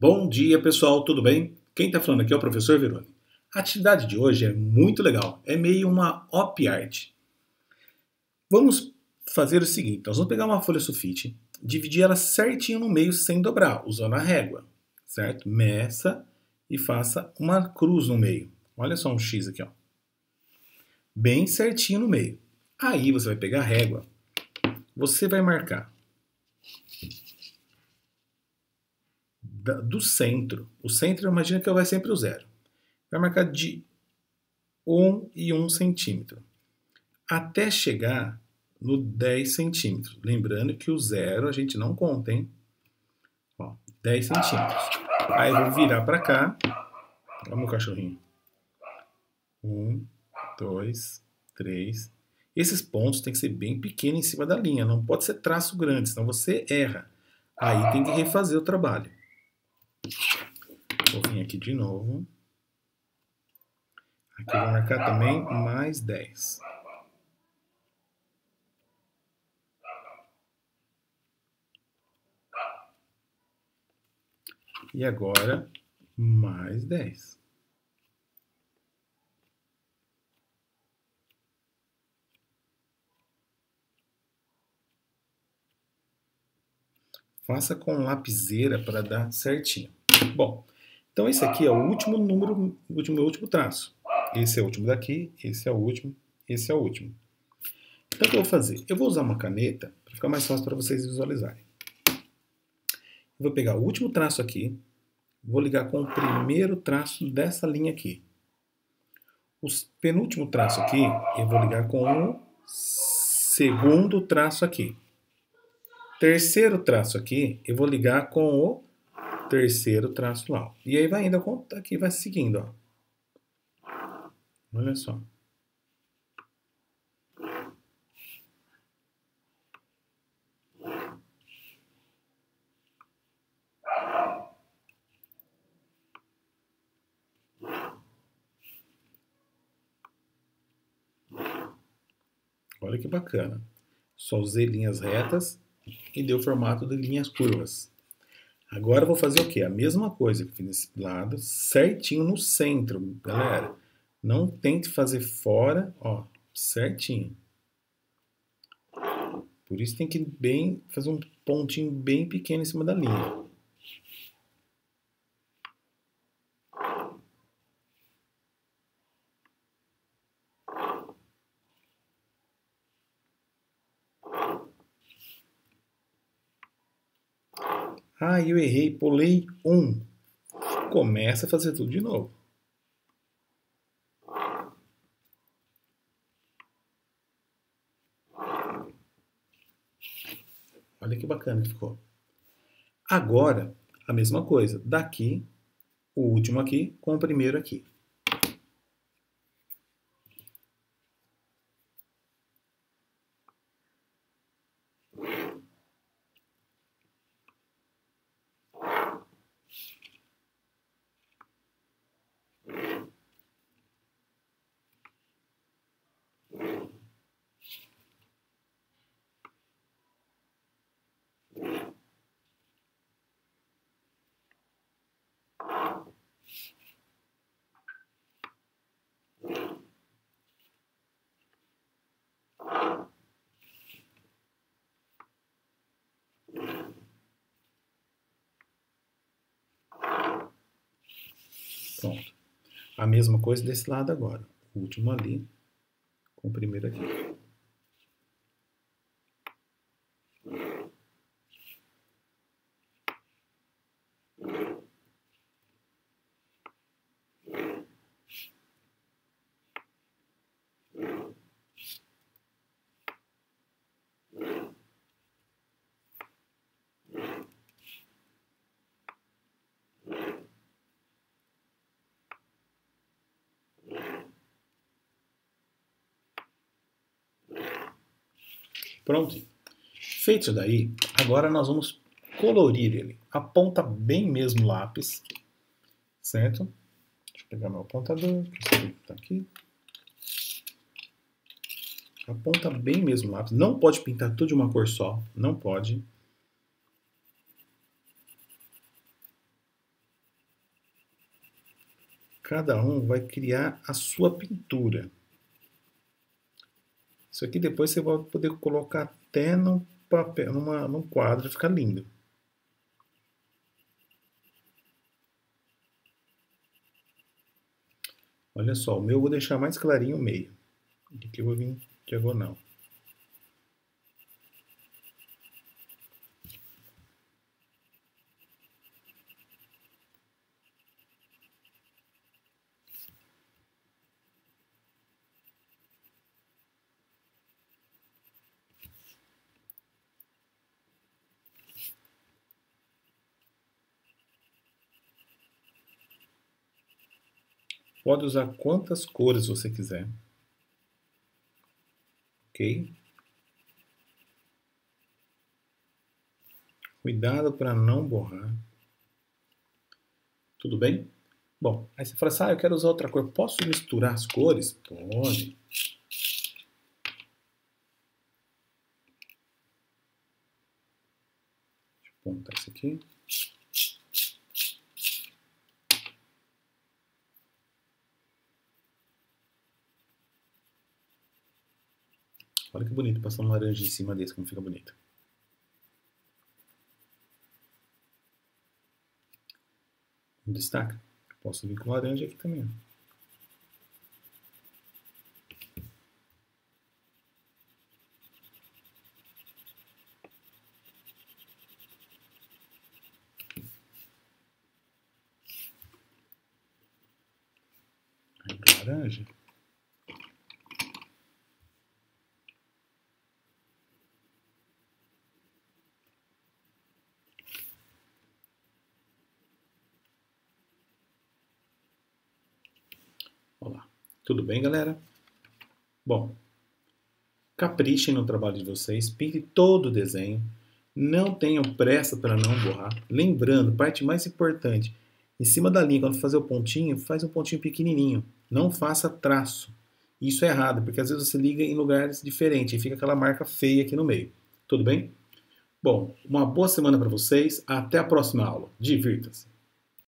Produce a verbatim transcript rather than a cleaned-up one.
Bom dia, pessoal, tudo bem? Quem está falando aqui é o professor Verone. A atividade de hoje é muito legal, é meio uma op art. Vamos fazer o seguinte, nós vamos pegar uma folha sulfite, dividir ela certinho no meio sem dobrar, usando a régua, certo? Meça e faça uma cruz no meio. Olha só um X aqui, ó. Bem certinho no meio. Aí você vai pegar a régua, você vai marcar do centro. O centro, imagina que vai sempre o zero. Vai marcar de um e um centímetro. Até chegar no dez centímetros. Lembrando que o zero a gente não conta, hein? Ó, dez centímetros. Aí eu vou virar para cá. Olha o meu cachorrinho. Um, dois, três. Esses pontos tem que ser bem pequenos em cima da linha. Não pode ser traço grande, senão você erra. Aí tem que refazer o trabalho. Vou vir aqui de novo. Aqui eu vou marcar também mais dez. E agora, mais dez. Faça com lapiseira para dar certinho. Bom, então esse aqui é o último número, o último, o último traço. Esse é o último daqui, esse é o último, esse é o último. Então o que eu vou fazer? Eu vou usar uma caneta para ficar mais fácil para vocês visualizarem. Eu vou pegar o último traço aqui, vou ligar com o primeiro traço dessa linha aqui. O penúltimo traço aqui, eu vou ligar com o segundo traço aqui. Terceiro traço aqui, eu vou ligar com o terceiro traço lá. E aí vai indo, aqui vai seguindo, ó. Olha só. Olha que bacana. Só usei linhas retas e deu formato de linhas curvas. Agora eu vou fazer o quê? A mesma coisa que fiz nesse lado, certinho no centro, galera. Não tente fazer fora, ó, certinho. Por isso tem que bem fazer um pontinho bem pequeno em cima da linha. Ah, eu errei, pulei um. Começa a fazer tudo de novo. Olha que bacana que ficou. Agora, a mesma coisa. Daqui, o último aqui com o primeiro aqui. Pronto. A mesma coisa desse lado agora. O último ali com o primeiro aqui. Pronto. Feito isso daí, agora nós vamos colorir ele. Aponta bem mesmo o lápis, certo? Deixa eu pegar meu apontador, que está aqui. Aponta bem mesmo o lápis. Não pode pintar tudo de uma cor só, não pode. cada um vai criar a sua pintura. Isso aqui depois você vai poder colocar até num papel, numa, num quadro, fica lindo. Olha só, o meu eu vou deixar mais clarinho o meio. Aqui eu vou vir diagonal. Pode usar quantas cores você quiser. Ok? Cuidado para não borrar. Tudo bem? Bom, aí você fala assim, ah, eu quero usar outra cor. Posso misturar as cores? Pode. Deixa eu apontar isso aqui. Olha que bonito, passar um laranja em cima desse, como fica bonito. Um destaque. Posso vir com laranja aqui também. Aí, laranja. Olha lá. Tudo bem, galera? Bom, caprichem no trabalho de vocês, pinte todo o desenho, não tenham pressa para não borrar. Lembrando, parte mais importante, em cima da linha, quando fazer o pontinho, faz um pontinho pequenininho, não faça traço. Isso é errado, porque às vezes você liga em lugares diferentes e fica aquela marca feia aqui no meio. Tudo bem? Bom, uma boa semana para vocês, até a próxima aula. Divirta-se!